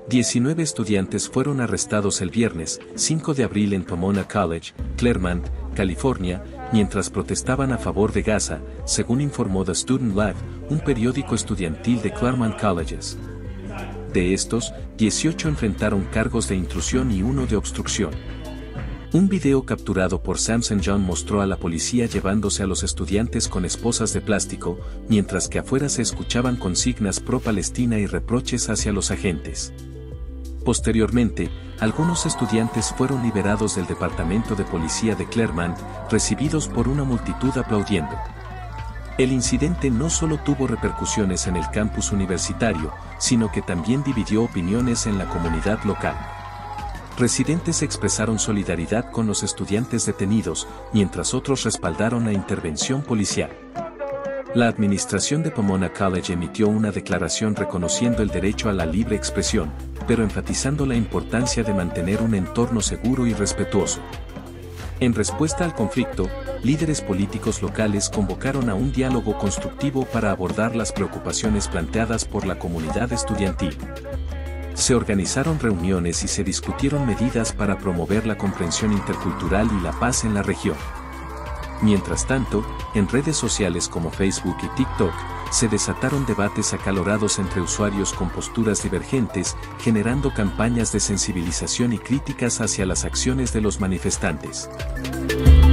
19 estudiantes fueron arrestados el viernes, 5 de abril en Pomona College, Claremont, California, mientras protestaban a favor de Gaza, según informó The Student Life, un periódico estudiantil de Claremont Colleges. De estos, 18 enfrentaron cargos de intrusión y 1 de obstrucción. Un video capturado por Samson John mostró a la policía llevándose a los estudiantes con esposas de plástico, mientras que afuera se escuchaban consignas pro-Palestina y reproches hacia los agentes. Posteriormente, algunos estudiantes fueron liberados del departamento de policía de Claremont, recibidos por una multitud aplaudiendo. El incidente no solo tuvo repercusiones en el campus universitario, sino que también dividió opiniones en la comunidad local. Residentes expresaron solidaridad con los estudiantes detenidos, mientras otros respaldaron la intervención policial. La administración de Pomona College emitió una declaración reconociendo el derecho a la libre expresión, pero enfatizando la importancia de mantener un entorno seguro y respetuoso. En respuesta al conflicto, líderes políticos locales convocaron a un diálogo constructivo para abordar las preocupaciones planteadas por la comunidad estudiantil. Se organizaron reuniones y se discutieron medidas para promover la comprensión intercultural y la paz en la región. Mientras tanto, en redes sociales como Facebook y TikTok, se desataron debates acalorados entre usuarios con posturas divergentes, generando campañas de sensibilización y críticas hacia las acciones de los manifestantes.